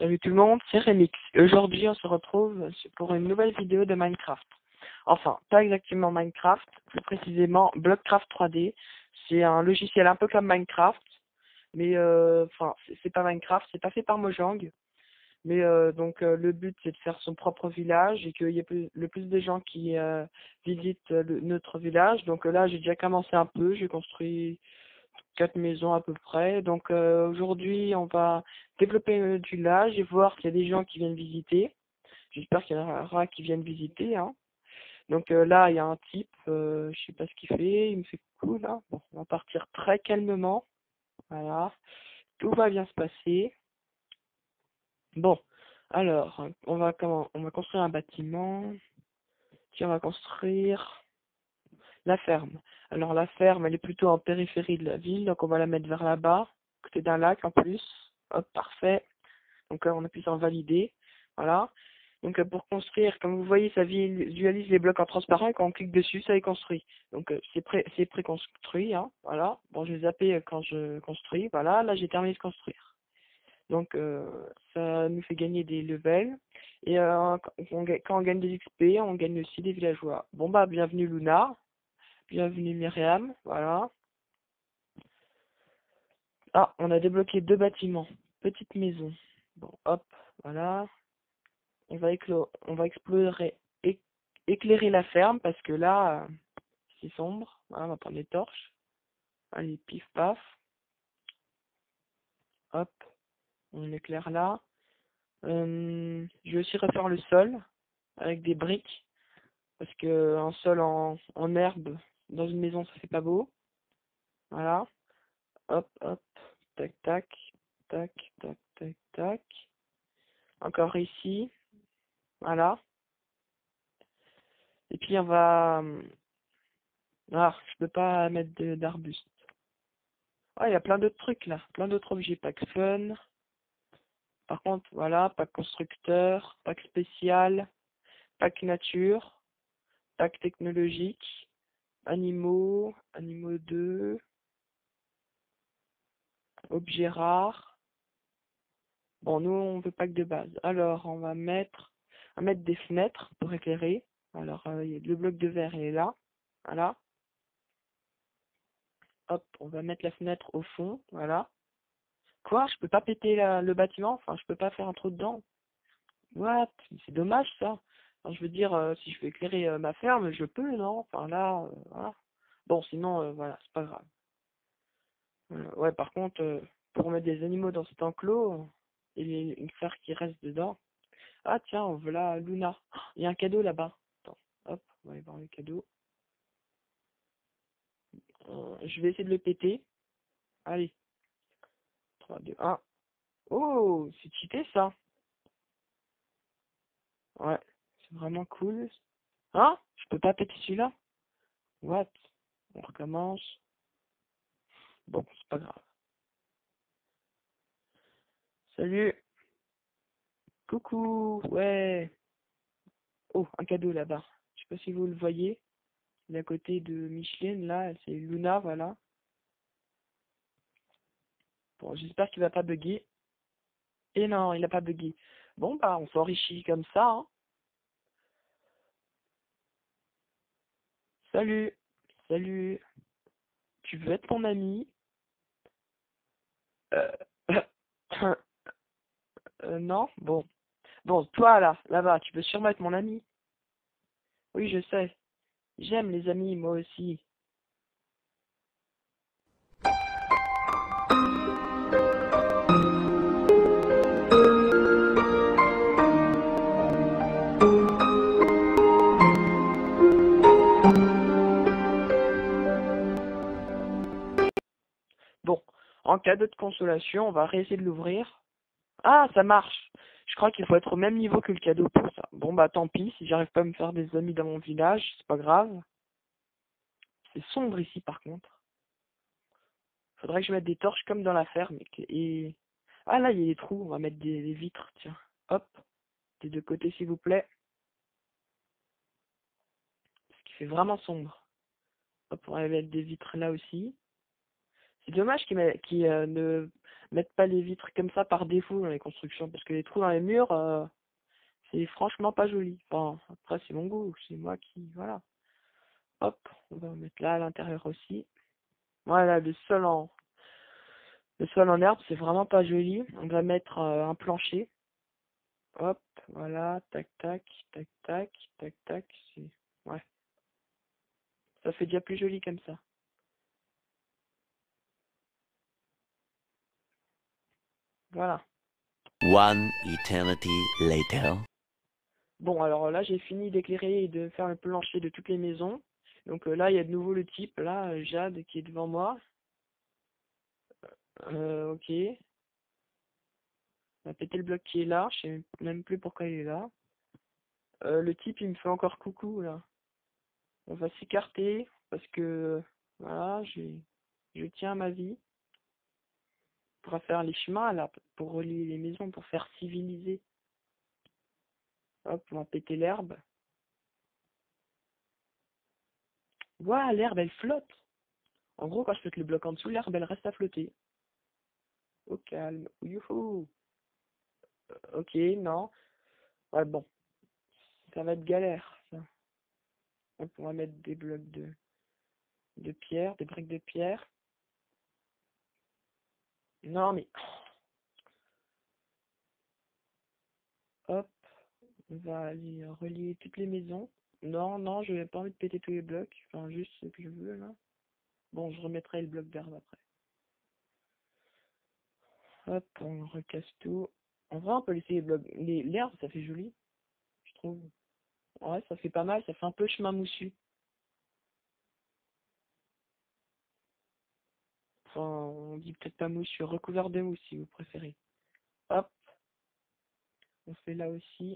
Salut tout le monde, c'est Remix. Aujourd'hui, on se retrouve pour une nouvelle vidéo de Minecraft. Enfin, pas exactement Minecraft, plus précisément Blockcraft 3D. C'est un logiciel un peu comme Minecraft, mais enfin, c'est pas Minecraft, c'est pas fait par Mojang. Mais le but, c'est de faire son propre village et qu'il y ait le plus de gens qui visitent notre village. Donc là, j'ai déjà commencé un peu, j'ai construit 4 maisons à peu près. Donc aujourd'hui, on va développer notre village et voir s'il y a des gens qui viennent visiter. J'espère qu'il y en aura qui viennent visiter, hein. Donc là, il y a un type, je sais pas ce qu'il fait, il me fait coucou là. Bon, on va partir très calmement. Voilà, tout va bien se passer. Bon, alors, on va construire un bâtiment. Tiens, on va construire la ferme. Alors la ferme, elle est plutôt en périphérie de la ville, donc on va la mettre vers là-bas, côté d'un lac en plus. Hop, parfait. Donc on appuie sur valider. Voilà. Donc pour construire, comme vous voyez, ça visualise les blocs en transparent et quand on clique dessus, ça est construit. Donc c'est préconstruit, hein. Voilà. Bon, je vais zapper quand je construis. Voilà, là j'ai terminé de construire. Donc ça nous fait gagner des levels. Et quand on gagne des XP, on gagne aussi des villageois. Bon bah bienvenue Luna. Bienvenue Myriam, voilà. Ah, on a débloqué 2 bâtiments. Petite maison. Bon, hop, voilà. On va éclairer la ferme parce que là, c'est sombre. Voilà, on va prendre les torches. Allez, pif paf. Hop, on éclaire là. Je vais aussi refaire le sol avec des briques parce que un sol en herbe dans une maison, ça fait pas beau. Voilà. Hop, hop, tac, tac, tac, tac, tac, tac. Encore ici, voilà. Et puis on va... Ah, je peux pas mettre d'arbustes. Ah, il y a plein d'autres trucs là, plein d'autres objets. Pack fun. Par contre, voilà, pack constructeur, pack spécial, pack nature, pack technologique, animaux, animaux 2, objets rares. Bon, nous, on veut pack de base. Alors, on va mettre des fenêtres pour éclairer. Alors, le bloc de verre, il est là. Voilà. Hop, on va mettre la fenêtre au fond. Voilà. Quoi? Je peux pas péter le bâtiment? Enfin, je peux pas faire un trou dedans? What? C'est dommage ça. Enfin, je veux dire, si je veux éclairer ma ferme, je peux, non? Enfin là, voilà. Bon, sinon, voilà, c'est pas grave. Ouais, par contre, pour mettre des animaux dans cet enclos, et faire qu'ils restent dedans. Ah tiens, voilà Luna. Il y a un cadeau là-bas. Attends, hop, on va aller voir le cadeau. Je vais essayer de le péter. Allez, 3, 2, 1. Oh, c'est cheaté ça. Ouais, c'est vraiment cool. Hein? Je peux pas péter celui-là? What? On recommence. Bon, c'est pas grave. Salut. Coucou. Ouais. Oh, un cadeau là-bas. Je sais pas si vous le voyez. Il est à côté de Micheline, là. C'est Luna, voilà. Bon, j'espère qu'il va pas bugger. Et non, il a pas bugué. Bon, bah, on s'enrichit comme ça, hein. Salut. Salut. Tu veux être mon ami? Euh... non? Bon. Bon, toi, là-bas, tu peux sûrement être mon ami. Oui, je sais. J'aime les amis, moi aussi. Bon, en cadeau de consolation, on va réessayer de l'ouvrir. Ah, ça marche. Je crois qu'il faut être au même niveau que le cadeau pour ça. Bon, bah tant pis, si j'arrive pas à me faire des amis dans mon village, c'est pas grave. C'est sombre ici par contre. Faudrait que je mette des torches comme dans la ferme. Ah là, il y a des trous, on va mettre des vitres, tiens. Hop, des deux côtés s'il vous plaît. Ce qui fait vraiment sombre. Hop, on va mettre des vitres là aussi. C'est dommage qu'il ne Mettre pas les vitres comme ça par défaut dans les constructions, parce que les trous dans les murs, c'est franchement pas joli. Enfin, après c'est mon goût, c'est moi qui, voilà. Hop, on va mettre là à l'intérieur aussi. Voilà, le sol en herbe, c'est vraiment pas joli. On va mettre un plancher. Hop, voilà, tac, tac, tac, tac, tac, tac. Ouais, ça fait déjà plus joli comme ça. Voilà. One eternity later. Bon, alors là, j'ai fini d'éclairer et de faire le plancher de toutes les maisons. Donc là, il y a de nouveau le type, là, Jade, qui est devant moi. Ok. On va péter le bloc qui est là. Je sais même plus pourquoi il est là. Le type, il me fait encore coucou, là. On va s'écarter parce que, voilà, je tiens à ma vie. On pourra faire les chemins, là, pour relier les maisons, pour faire civiliser. Hop, on va péter l'herbe. Ouah, l'herbe, elle flotte. En gros, quand je pète le bloc en dessous, l'herbe, elle reste à flotter. Au calme. Youhou. Ok, non. Ouais, bon. Ça va être galère, ça. On pourra mettre des blocs de pierre, des briques de pierre. Non, mais... Hop. On va aller relier toutes les maisons. Non, non, je n'ai pas envie de péter tous les blocs. Enfin, juste ce que je veux, là. Bon, je remettrai le bloc d'herbe après. Hop, on recasse tout. En vrai, on peut laisser les blocs... L'herbe, ça fait joli, je trouve. Ouais, ça fait pas mal, ça fait un peu chemin moussu. Enfin, on dit peut-être pas moussu, recouvert de mousse si vous préférez. Hop, on fait là aussi.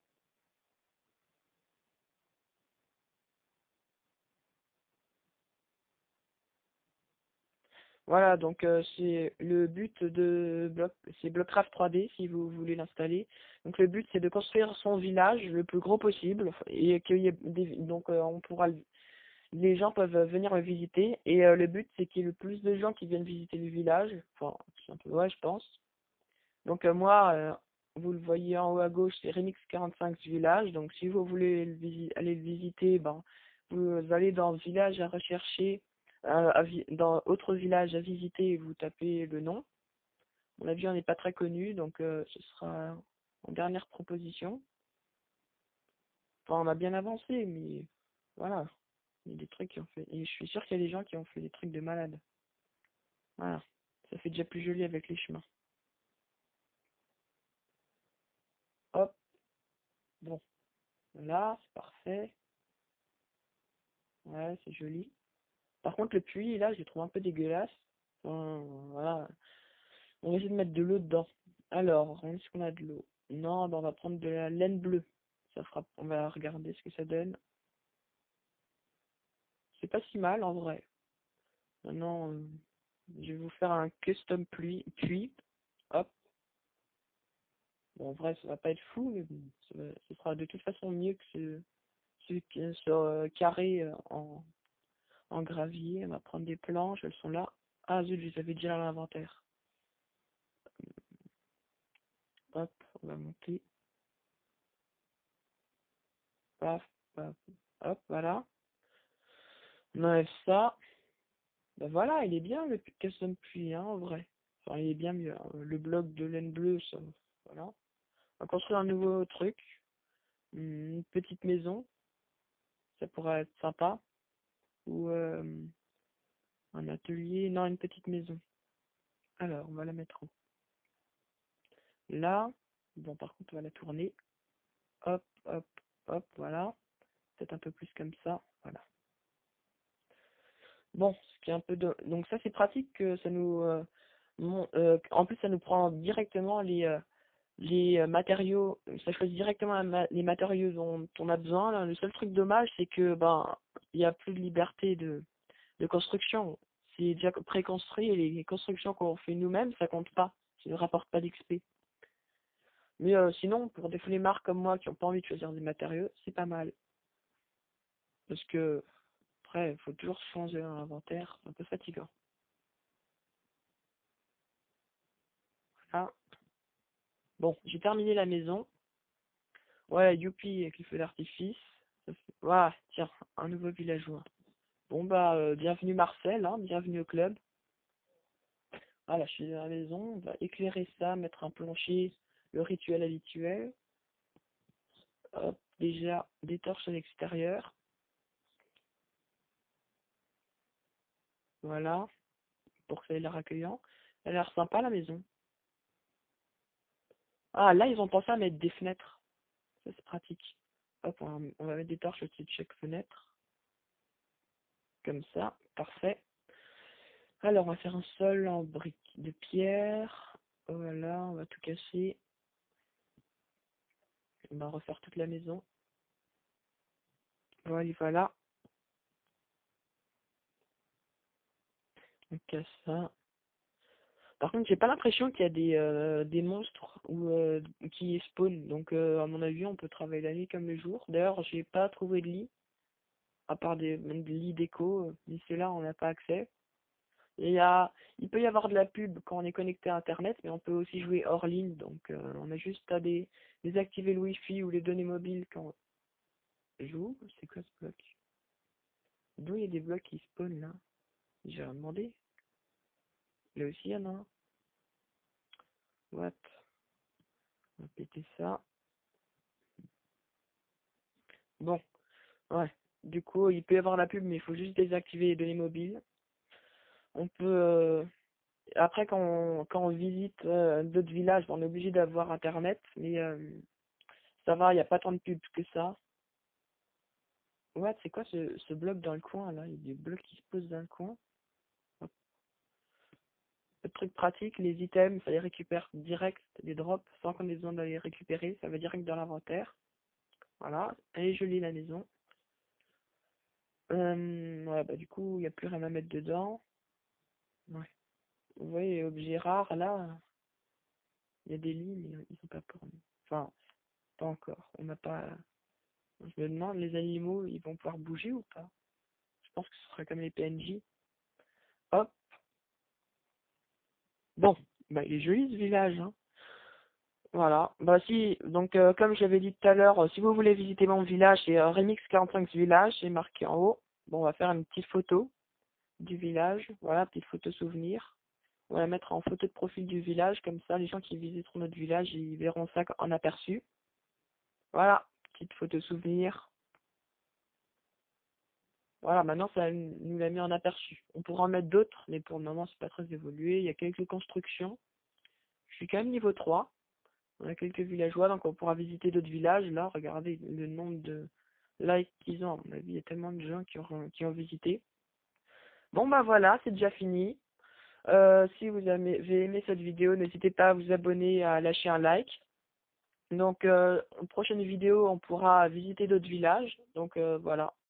Voilà, donc c'est le but de bloc, c'est Blockcraft 3D si vous voulez l'installer. Donc le but c'est de construire son village le plus gros possible et qu'il y ait donc les gens peuvent venir le visiter et le but c'est qu'il y ait le plus de gens qui viennent visiter le village. Enfin, c'est un peu ouais, je pense. Donc moi, vous le voyez en haut à gauche, c'est Remix 45 du village. Donc si vous voulez aller le visiter, ben vous allez dans le village à rechercher, dans autre village à visiter et vous tapez le nom. On a vu, on n'est pas très connu, donc ce sera en dernière proposition. Enfin, on a bien avancé, mais voilà. Il y a des trucs qui ont fait. Et je suis sûr qu'il y a des gens qui ont fait des trucs de malade. Voilà. Ça fait déjà plus joli avec les chemins. Hop. Bon. Là, c'est parfait. Ouais, c'est joli. Par contre, le puits, là, je le trouve un peu dégueulasse. Enfin, voilà. On va essayer de mettre de l'eau dedans. Alors, est-ce qu'on a de l'eau? Non, ben on va prendre de la laine bleue. Ça fera... On va regarder ce que ça donne. C'est pas si mal, en vrai. Maintenant, je vais vous faire un custom puits. Hop. Bon, en vrai, ça va pas être fou, mais bon, ce sera de toute façon mieux que ce qui est sur carré en gravier. On va prendre des planches, elles sont là. Ah zut, je les avais déjà à l'inventaire. Hop, on va monter. Paf, paf. Hop, voilà. On enlève ça. Ben voilà, il est bien le custom puits, hein, en vrai. Enfin, il est bien mieux, hein. Le bloc de laine bleue, ça, voilà. On va construire un nouveau truc. Une petite maison. Ça pourrait être sympa. Ou un atelier. Non, une petite maison. Alors, on va la mettre où? Là. Bon, par contre, on va la tourner. Hop, hop, hop, voilà. Peut-être un peu plus comme ça. Voilà. Bon, ce qui est un peu de... Donc ça, c'est pratique que ça nous... en plus, ça nous prend directement les matériaux. Ça choisit directement les matériaux dont on a besoin. Là. Le seul truc dommage, c'est que ben il n'y a plus de liberté de construction. C'est déjà préconstruit et les constructions qu'on fait nous-mêmes, ça compte pas. Ça ne rapporte pas d'XP. Mais sinon, pour des flemmards comme moi qui n'ont pas envie de choisir des matériaux, c'est pas mal. Parce que, après, il faut toujours changer un inventaire, c'est un peu fatigant. Bon, j'ai terminé la maison. Voilà, youpi avec les feux d'artifice. Voilà, tiens, un nouveau villageois. Bon bah, bienvenue Marcel, hein, bienvenue au club. Voilà, je suis dans la maison, on va éclairer ça, mettre un plancher, le rituel habituel. Hop, déjà des torches à l'extérieur. Voilà, pour que ça ait l'air accueillant. Elle a l'air sympa la maison. Ah, là ils ont pensé à mettre des fenêtres. Ça c'est pratique. Hop, on va mettre des torches au-dessus de chaque fenêtre. Comme ça, parfait. Alors, on va faire un sol en briques de pierre. Voilà, on va tout casser. On va refaire toute la maison. Voilà, voilà. On casse ça. Par contre, j'ai pas l'impression qu'il y a des monstres ou qui spawnent. Donc, à mon avis, on peut travailler la nuit comme le jour. D'ailleurs, j'ai pas trouvé de lit, à part même des lits déco. Mais c'est là, on n'a pas accès. Et il peut y avoir de la pub quand on est connecté à Internet, mais on peut aussi jouer hors ligne. Donc, on a juste à désactiver le Wi-Fi ou les données mobiles quand on joue. C'est quoi ce bloc? D'où il y a des blocs qui spawnent là? J'ai rien demandé. Là aussi, il y en a un. What? On va péter ça. Bon, ouais. Du coup, il peut y avoir la pub, mais il faut juste désactiver les données mobiles. On peut... Après, quand on visite d'autres villages, on est obligé d'avoir Internet, mais ça va, il n'y a pas tant de pubs que ça. Ouais, c'est quoi ce bloc dans le coin, là? Il y a des blocs qui se posent dans le coin. Hop. Le truc pratique, les items, ça les récupère direct, les drops, sans qu'on ait besoin d'aller les récupérer. Ça va direct dans l'inventaire. Voilà, elle est jolie la maison. Ouais, bah du coup, il n'y a plus rien à mettre dedans. Ouais. Vous voyez, objets rares, là, il y a des lits, mais ils sont pas pour nous. Enfin, pas encore. On n'a pas... Je me demande, les animaux, ils vont pouvoir bouger ou pas? Je pense que ce sera comme les PNJ. Hop. Bon, bah il est joli ce village, hein. Voilà. Bah si, donc comme j'avais dit tout à l'heure, si vous voulez visiter mon village, c'est Remix 45 Village, c'est marqué en haut. Bon, on va faire une petite photo du village. Voilà, petite photo souvenir. On va la mettre en photo de profil du village, comme ça les gens qui visiteront notre village, ils verront ça en aperçu. Voilà, petite photo souvenir. Voilà, maintenant ça nous l'a mis en aperçu. On pourra en mettre d'autres, mais pour le moment c'est pas très évolué. Il y a quelques constructions. Je suis quand même niveau 3. On a quelques villageois, donc on pourra visiter d'autres villages. Là, regardez le nombre de likes qu'ils ont. À mon avis, il y a tellement de gens qui ont visité. Bon bah voilà, c'est déjà fini. Si vous avez aimé cette vidéo, n'hésitez pas à vous abonner, à lâcher un like. Donc, en prochaine vidéo, on pourra visiter d'autres villages. Donc, voilà.